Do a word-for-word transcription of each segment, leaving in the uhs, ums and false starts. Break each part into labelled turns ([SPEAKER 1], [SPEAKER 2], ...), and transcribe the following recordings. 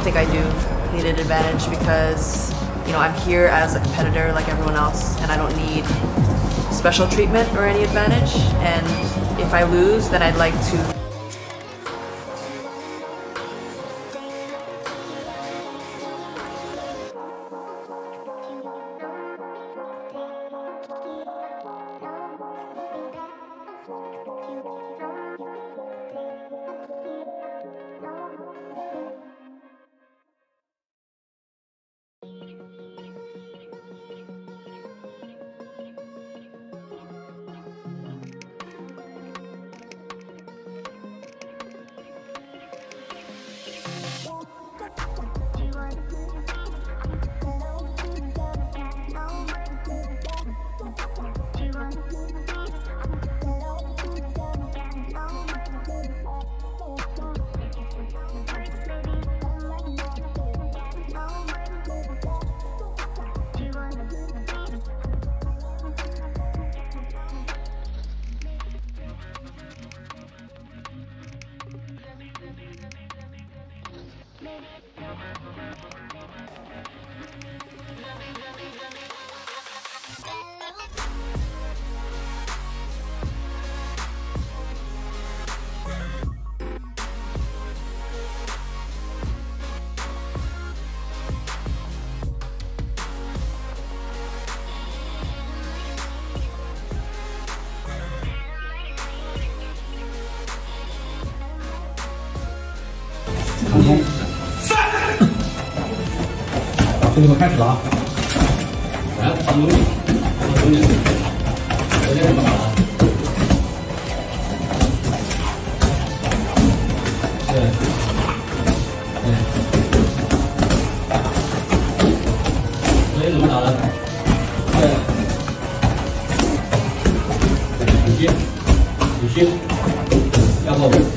[SPEAKER 1] think I do need an advantage because, you know, I'm here as a competitor like everyone else, and I don't need special treatment or any advantage. And if I lose, then I'd like to
[SPEAKER 2] 兄弟们，开始了啊！来，放东西，放东西，昨天怎么打的？对，对。昨天怎么打的？对。有心，有心，压迫我。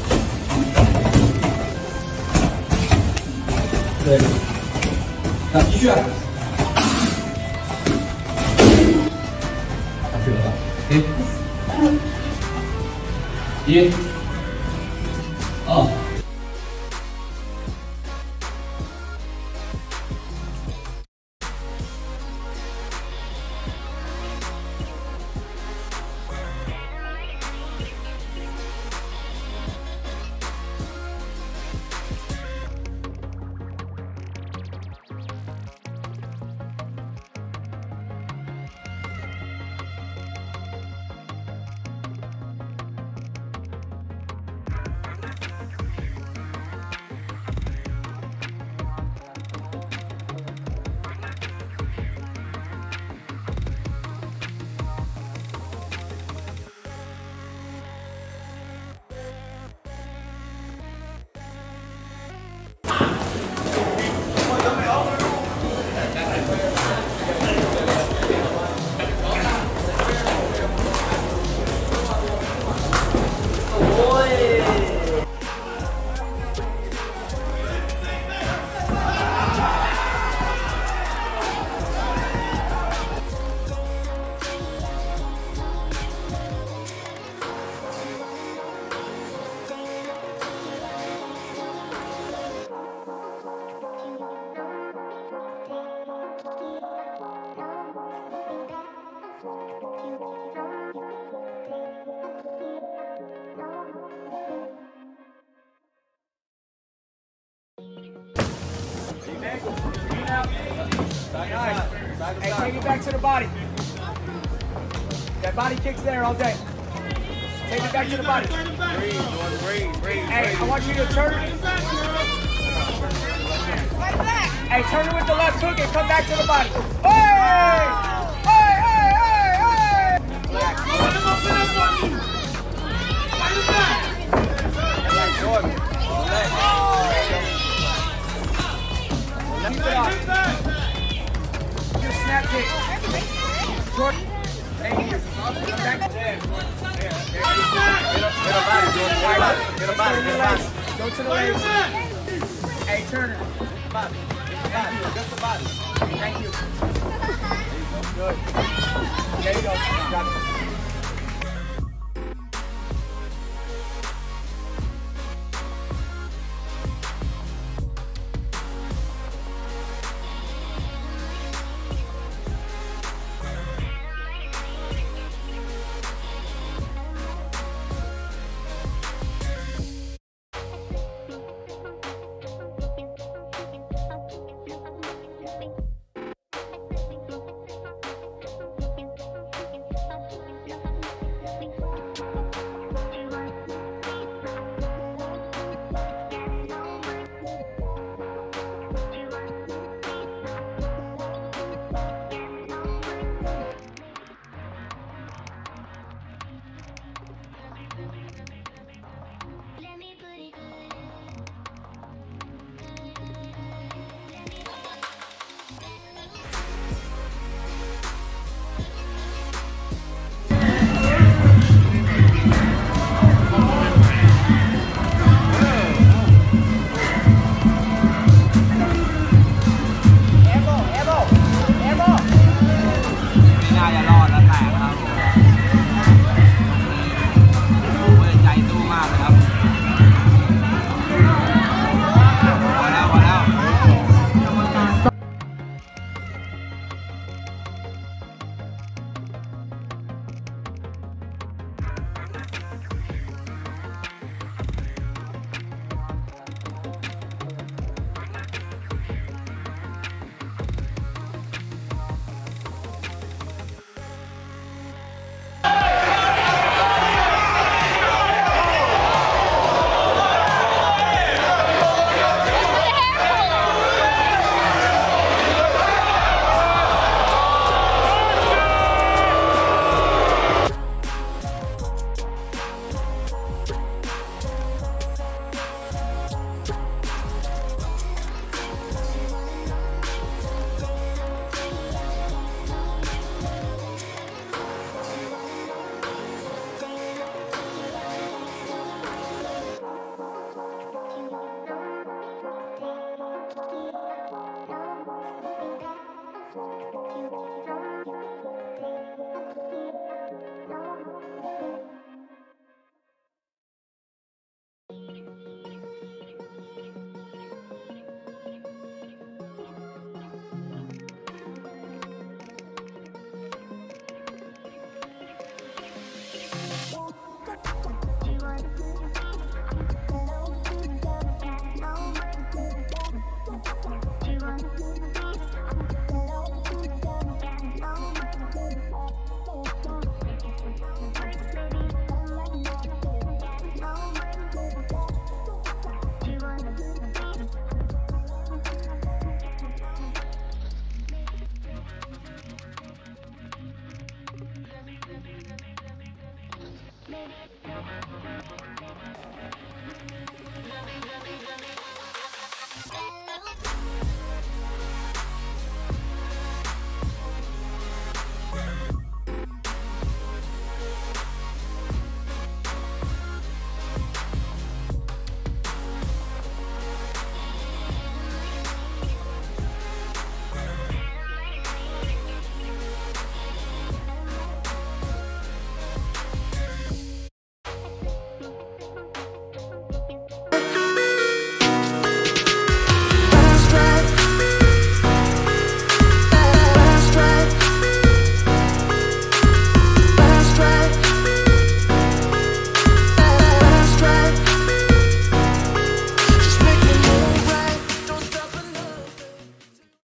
[SPEAKER 2] 对。 那继续啊！打去了吧？给，一，二。
[SPEAKER 3] Hey, take it back to the body. That body kicks there all day. Take it back to the body. Breathe, breathe, breathe. Hey, I want you to turn it. Hey, turn it with the left hook and come back to the body. Hey! Hey, hey, hey, hey! Relax. Relax, Jordan. Relax. Keep it up. Your snap kick. Jordan. Hey, come back there. Get a body, Jordan. Get a body, get a body. Go to the legs. Hey, Turner. Body. Body. Just the body. Thank you. Good. There you go. Got it.